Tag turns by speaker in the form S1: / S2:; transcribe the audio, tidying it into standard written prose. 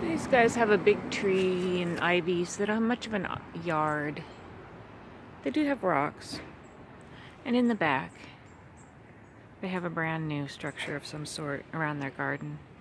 S1: These guys have a big tree and ivy, so they don't have much of a yard. They do have rocks. And in the back, they have a brand new structure of some sort around their garden.